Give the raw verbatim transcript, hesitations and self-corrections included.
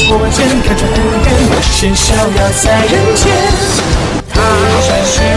火箭看着恩恩，先逍遥在人间。他是